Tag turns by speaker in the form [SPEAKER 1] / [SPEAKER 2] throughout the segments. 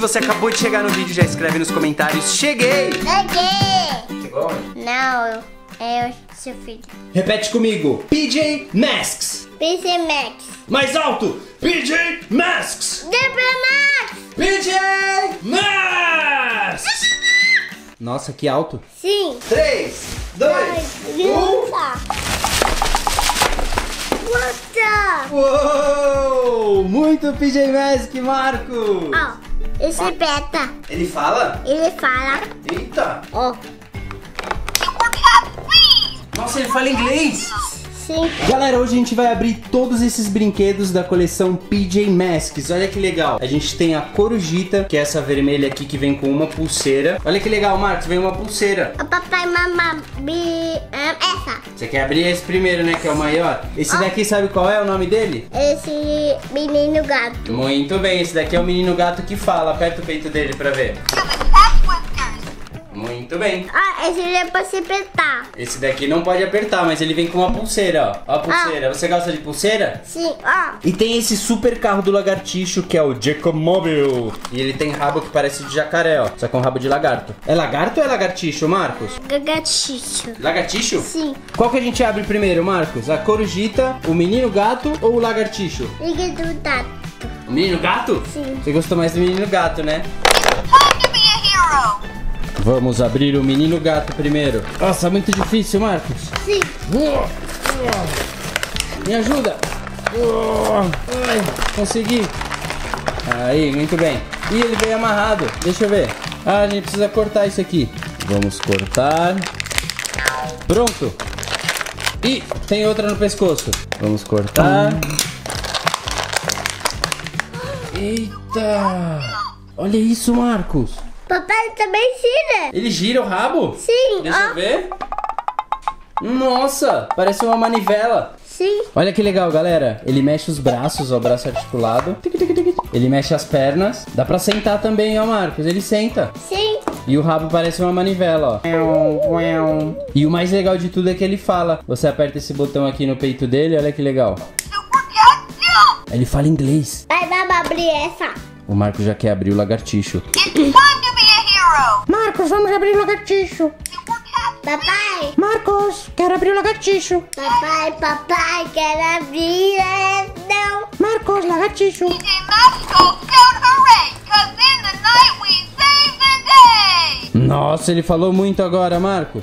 [SPEAKER 1] você acabou de chegar no vídeo, já escreve nos comentários. Cheguei!
[SPEAKER 2] Cheguei!
[SPEAKER 1] Chegou onde?
[SPEAKER 2] Não, eu seu filho.
[SPEAKER 3] Repete comigo. PJ Masks.
[SPEAKER 2] PC Max.
[SPEAKER 3] Mais alto. PJ Masks.
[SPEAKER 2] Max!
[SPEAKER 3] PJ Masks. Nossa, que alto.
[SPEAKER 2] Sim.
[SPEAKER 1] 3, 2, 1.
[SPEAKER 2] What?
[SPEAKER 3] Uou! Muito PJ Masks, Marcos.
[SPEAKER 2] Ó, esse beta,
[SPEAKER 1] Ele fala?
[SPEAKER 2] ele fala,
[SPEAKER 1] Eita!
[SPEAKER 2] ó,
[SPEAKER 1] Nossa, ele fala inglês!
[SPEAKER 2] sim.
[SPEAKER 3] Galera, hoje a gente vai abrir todos esses brinquedos da coleção PJ Masks. Olha que legal. A gente tem a Corujita, que é essa vermelha aqui que vem com uma pulseira. Olha que legal, Marcos, vem uma pulseira.
[SPEAKER 2] O papai e mamãe, essa.
[SPEAKER 3] Você quer abrir esse primeiro, né, que é o maior? Esse daqui sabe qual é o nome dele?
[SPEAKER 2] Esse menino gato.
[SPEAKER 3] Muito bem, esse daqui é o menino gato que fala. Aperta o peito dele pra ver. Muito bem.
[SPEAKER 2] Esse é pra se apertar.
[SPEAKER 3] Esse daqui não pode apertar, mas ele vem com uma pulseira, ó. Ó a pulseira. Você gosta de pulseira?
[SPEAKER 2] Sim, ó.
[SPEAKER 3] E tem esse super carro do lagartixo, que é o Jacomobile. E ele tem rabo que parece de jacaré, ó. Só com rabo de lagarto. É lagarto ou é lagartixo, Marcos?
[SPEAKER 2] Gagachicho.
[SPEAKER 3] Lagartixo?
[SPEAKER 2] Sim.
[SPEAKER 3] Qual que a gente abre primeiro, Marcos? A Corujita, o menino gato ou o lagartixo?
[SPEAKER 2] Liga do gato.
[SPEAKER 3] O menino gato?
[SPEAKER 2] Sim.
[SPEAKER 3] Você gostou mais do menino gato, né? Vamos abrir o menino gato primeiro. Nossa, muito difícil, Marcos.
[SPEAKER 2] Sim.
[SPEAKER 3] Me ajuda. Ai, consegui. Aí, muito bem. Ih, ele veio amarrado. Deixa eu ver. A gente precisa cortar isso aqui. Vamos cortar. Pronto. Ih, tem outra no pescoço. Vamos cortar. Eita. Olha isso, Marcos.
[SPEAKER 2] Papai também gira.
[SPEAKER 3] Ele gira o rabo?
[SPEAKER 2] Sim,
[SPEAKER 3] Deixa
[SPEAKER 2] ó.
[SPEAKER 3] eu ver. Nossa, parece uma manivela.
[SPEAKER 2] Sim.
[SPEAKER 3] Olha que legal, galera. Ele mexe os braços, ó, braço articulado. Ele mexe as pernas. Dá pra sentar também, ó, Marcos. Ele senta.
[SPEAKER 2] Sim.
[SPEAKER 3] E o rabo parece uma manivela, ó. E o mais legal de tudo é que ele fala. Você aperta esse botão aqui no peito dele, olha que legal. Ele fala inglês.
[SPEAKER 2] Vai, vamos abrir essa.
[SPEAKER 3] O Marcos já quer abrir o lagartixo.
[SPEAKER 4] Marcos, vamos abrir o lagartixo.
[SPEAKER 2] Papai.
[SPEAKER 4] Marcos, quero abrir o lagartixo.
[SPEAKER 2] Papai, quero abrir. Não.
[SPEAKER 4] Marcos, lagartixo.
[SPEAKER 3] Nossa, ele falou muito agora, Marcos.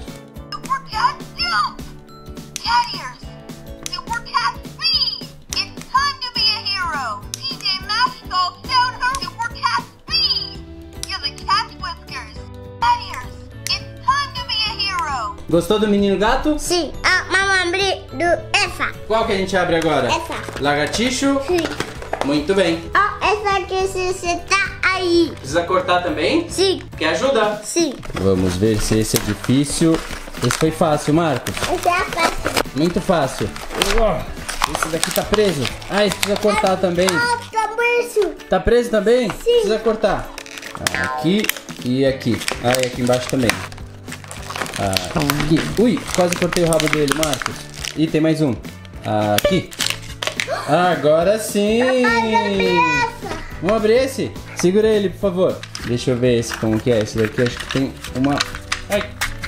[SPEAKER 3] Gostou do menino gato?
[SPEAKER 2] Sim. Vamos abrir essa.
[SPEAKER 3] Qual que a gente abre agora?
[SPEAKER 2] Essa.
[SPEAKER 3] Lagartixo?
[SPEAKER 2] Sim.
[SPEAKER 3] Muito bem.
[SPEAKER 2] Ó, essa aqui se você tá aí.
[SPEAKER 3] Precisa cortar também?
[SPEAKER 2] Sim.
[SPEAKER 3] Quer ajuda?
[SPEAKER 2] Sim.
[SPEAKER 3] Vamos ver se esse é difícil. Esse foi fácil, Marcos.
[SPEAKER 2] Essa é a fácil.
[SPEAKER 3] Muito fácil. Esse daqui tá preso. Ah, esse precisa cortar também.
[SPEAKER 2] Tá preso.
[SPEAKER 3] Tá preso também?
[SPEAKER 2] Sim.
[SPEAKER 3] Precisa cortar. Aqui e aqui. Ah, e aqui embaixo também. Aqui. Ui, quase cortei o rabo dele, Marcos. Ih, tem mais um. Aqui. Agora sim. Vamos abrir esse? Segura ele, por favor. Deixa eu ver esse como que é. Esse daqui acho que tem uma... Ai.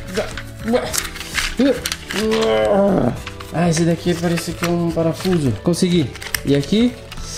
[SPEAKER 3] Ah, esse daqui parece que é um parafuso. Consegui. E aqui?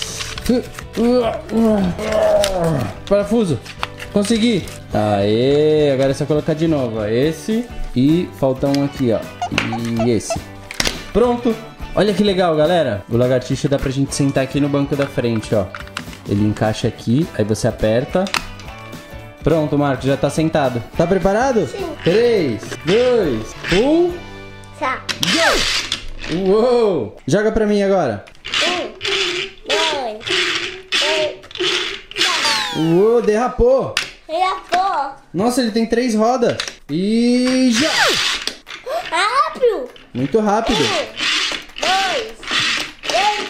[SPEAKER 3] Parafuso. Consegui. Aê, agora é só colocar de novo, ó. Esse e falta um aqui, ó. E esse. Pronto. Olha que legal, galera. O lagartixo dá pra gente sentar aqui no banco da frente, ó. Ele encaixa aqui, aí você aperta. Pronto, Marcos, já tá sentado. Tá preparado?
[SPEAKER 2] Sim.
[SPEAKER 3] 3, 2, 1.
[SPEAKER 2] Tá.
[SPEAKER 3] Go! Uou! Joga pra mim agora.
[SPEAKER 2] 1, 2, 3.
[SPEAKER 3] Uou, derrapou.
[SPEAKER 2] Pô.
[SPEAKER 3] Nossa, ele tem 3 rodas. E já!
[SPEAKER 2] Rápido.
[SPEAKER 3] Muito rápido.
[SPEAKER 2] 1, 2,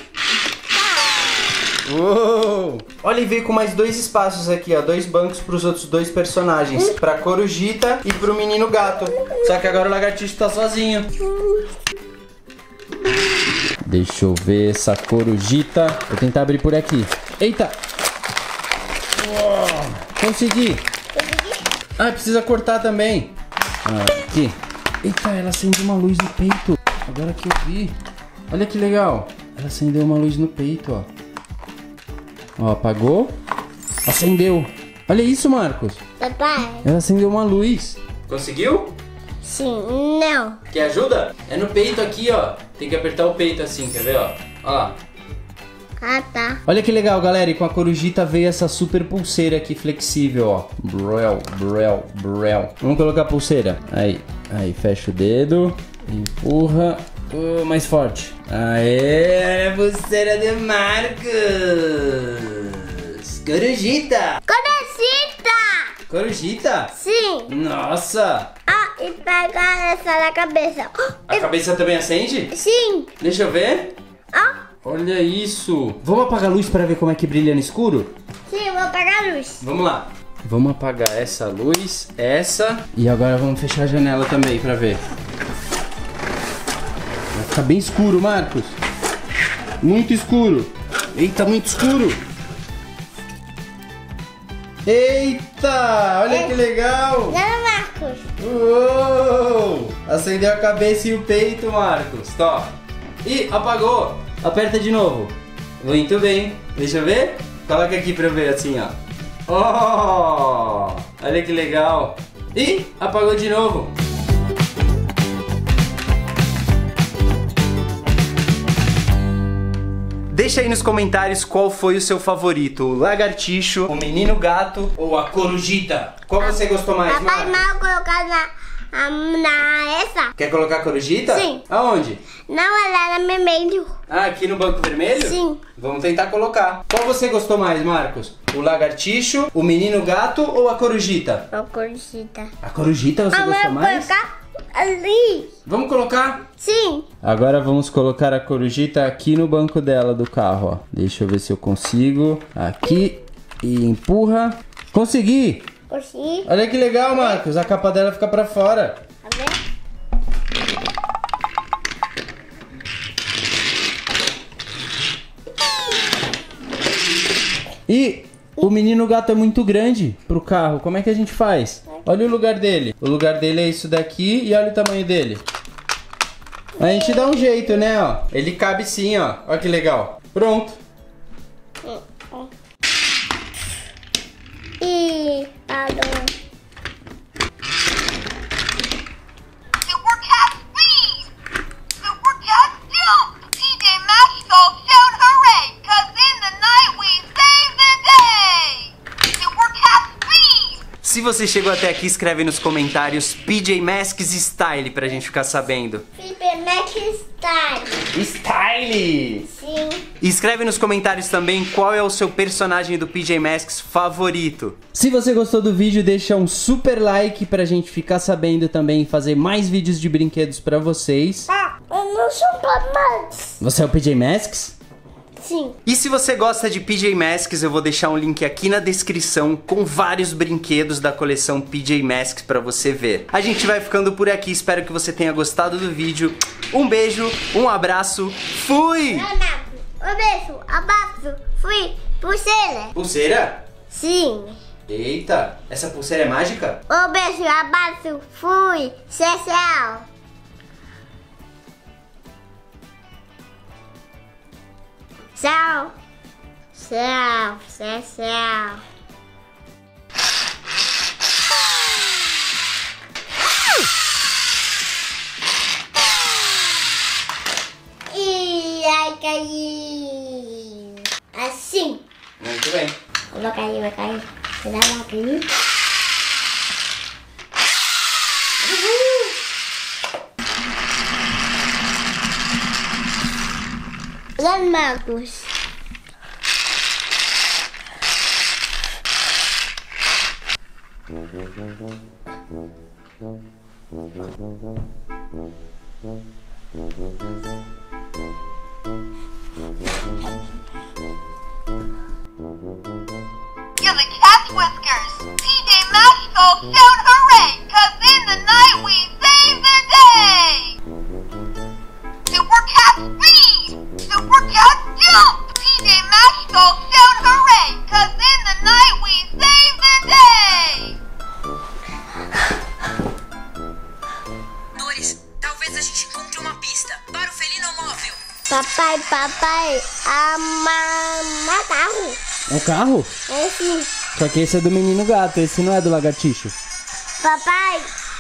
[SPEAKER 2] 3.
[SPEAKER 3] Uou! Olha, e veio com mais 2 espaços aqui, ó. 2 bancos pros outros 2 personagens. Pra Corujita e pro menino gato. Só que agora o lagartixo tá sozinho. Deixa eu ver essa Corujita. Vou tentar abrir por aqui. Eita! Uou! Consegui. Ah, precisa cortar também. Aqui. Eita, ela acendeu uma luz no peito. Agora que eu vi. Olha que legal. Ela acendeu uma luz no peito, ó. Ó, apagou. Acendeu. Olha isso, Marcos.
[SPEAKER 2] Papai.
[SPEAKER 3] Ela acendeu uma luz. Conseguiu?
[SPEAKER 2] Sim, não.
[SPEAKER 3] Quer ajuda? É no peito aqui, ó. Tem que apertar o peito assim, quer ver, ó? Ó.
[SPEAKER 2] Ah, tá.
[SPEAKER 3] Olha que legal, galera. E com a corujita veio essa super pulseira aqui flexível, ó. Brel, brel, brel. Vamos colocar a pulseira. Aí, aí, fecha o dedo. Empurra. Mais forte. Aê, a pulseira de Marcos. Corujita.
[SPEAKER 2] Corujita!
[SPEAKER 3] Corujita?
[SPEAKER 2] Sim.
[SPEAKER 3] Nossa.
[SPEAKER 2] Ah, e pegar essa na cabeça.
[SPEAKER 3] A cabeça também acende?
[SPEAKER 2] Sim.
[SPEAKER 3] Deixa eu ver.
[SPEAKER 2] Ah,
[SPEAKER 3] Olha isso. Vamos apagar a luz para ver como é que brilha no escuro?
[SPEAKER 2] sim, vou apagar a luz.
[SPEAKER 3] Vamos lá. Vamos apagar essa luz, essa. E agora vamos fechar a janela também para ver. Vai ficar bem escuro, Marcos. Muito escuro. Eita, muito escuro. Eita, olha que legal.
[SPEAKER 2] Não, Marcos.
[SPEAKER 3] Uou! Acendeu a cabeça e o peito, Marcos. Tó. Ih, apagou. Aperta de novo. Muito bem. Deixa eu ver. Coloca aqui pra eu ver assim, ó. Oh! Olha que legal. Ih, apagou de novo. Deixa aí nos comentários qual foi o seu favorito, o lagartixo, o menino gato ou a corujita. Qual você gostou mais,
[SPEAKER 2] Papai,
[SPEAKER 3] Marcos?
[SPEAKER 2] mal colocar na essa.
[SPEAKER 3] Quer colocar a corujita?
[SPEAKER 2] Sim.
[SPEAKER 3] Aonde?
[SPEAKER 2] Não, ela era meio.
[SPEAKER 3] Ah, aqui no banco vermelho?
[SPEAKER 2] Sim.
[SPEAKER 3] Vamos tentar colocar. Qual você gostou mais, Marcos? O lagartixo, o menino gato ou a corujita?
[SPEAKER 2] Uma corujita.
[SPEAKER 3] A corujita você
[SPEAKER 2] Ah,
[SPEAKER 3] gostou
[SPEAKER 2] mas
[SPEAKER 3] mais?
[SPEAKER 2] colocar ali.
[SPEAKER 3] Vamos colocar?
[SPEAKER 2] Sim.
[SPEAKER 3] Agora vamos colocar a corujita aqui no banco dela do carro, ó. Deixa eu ver se eu consigo. Aqui. E empurra. Consegui!
[SPEAKER 2] Consegui.
[SPEAKER 3] Olha que legal, Marcos. A capa dela fica pra fora.
[SPEAKER 2] Tá vendo?
[SPEAKER 3] E o menino gato é muito grande pro carro. Como é que a gente faz? Olha o lugar dele. O lugar dele é isso daqui e olha o tamanho dele. A gente dá um jeito, né, ó. Ele cabe sim, ó. Olha que legal. Pronto.
[SPEAKER 2] E parou.
[SPEAKER 5] Super Cat Speed! Super Cat Jump! TJ Maxx shout hooray! 'Cause in the night we save the day! Super Cat Speed!
[SPEAKER 3] Se você chegou até aqui, escreve nos comentários PJ Masks Style pra gente ficar sabendo.
[SPEAKER 2] Felipe Mac Style.
[SPEAKER 3] Style!
[SPEAKER 2] Sim.
[SPEAKER 3] E escreve nos comentários também qual é o seu personagem do PJ Masks favorito. Se você gostou do vídeo, deixa um super like pra gente ficar sabendo também e fazer mais vídeos de brinquedos pra vocês.
[SPEAKER 2] Ah, eu não sou Max.
[SPEAKER 3] Você é o PJ Masks?
[SPEAKER 2] Sim.
[SPEAKER 3] E se você gosta de PJ Masks, eu vou deixar um link aqui na descrição com vários brinquedos da coleção PJ Masks pra você ver. A gente vai ficando por aqui, espero que você tenha gostado do vídeo. Um beijo, um abraço, fui!
[SPEAKER 2] Um beijo, abraço, fui, pulseira.
[SPEAKER 3] Pulseira?
[SPEAKER 2] Sim.
[SPEAKER 3] Eita, essa pulseira é mágica?
[SPEAKER 2] Um beijo, abraço, fui, tchau. Tchau. Tchau, tchau, tchau. E ai, caiu. Assim.
[SPEAKER 3] Muito bem.
[SPEAKER 2] Vai cair, vai cair. Será que vai cair? Olha, Marcos.
[SPEAKER 5] You're the Cat's Whiskers! TJ Maxx shout hooray! 'Cause in the night we save the day! Super Cat Speed! Super Cat Jump! TJ Maxx shout hooray! 'Cause in the night we save the day!
[SPEAKER 2] Papai, ama carro.
[SPEAKER 3] É um carro?
[SPEAKER 2] Esse.
[SPEAKER 3] Só que esse é do menino gato, esse não é do lagartixo.
[SPEAKER 2] Papai,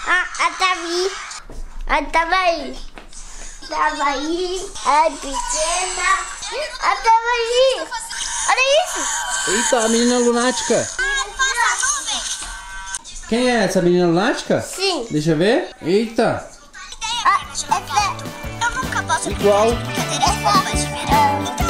[SPEAKER 2] tava aí. Tava aí, é pequena. Tava aí. Olha isso.
[SPEAKER 3] Eita, a menina lunática. Quem é essa menina lunática?
[SPEAKER 2] Sim.
[SPEAKER 3] Deixa eu ver. Eita.
[SPEAKER 2] Essa.
[SPEAKER 5] Eu nunca posso
[SPEAKER 3] Igual.
[SPEAKER 5] brincar de brincadeiras bobas de verão.